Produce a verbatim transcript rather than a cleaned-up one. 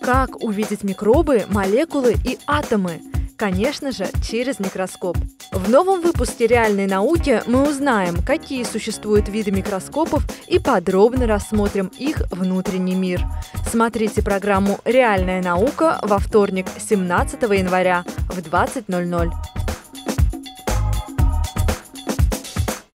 Как увидеть микробы, молекулы и атомы? Конечно же, через микроскоп. В новом выпуске «Реальной науки» мы узнаем, какие существуют виды микроскопов и подробно рассмотрим их внутренний мир. Смотрите программу «Реальная наука» во вторник, семнадцатого января в двадцать ноль ноль.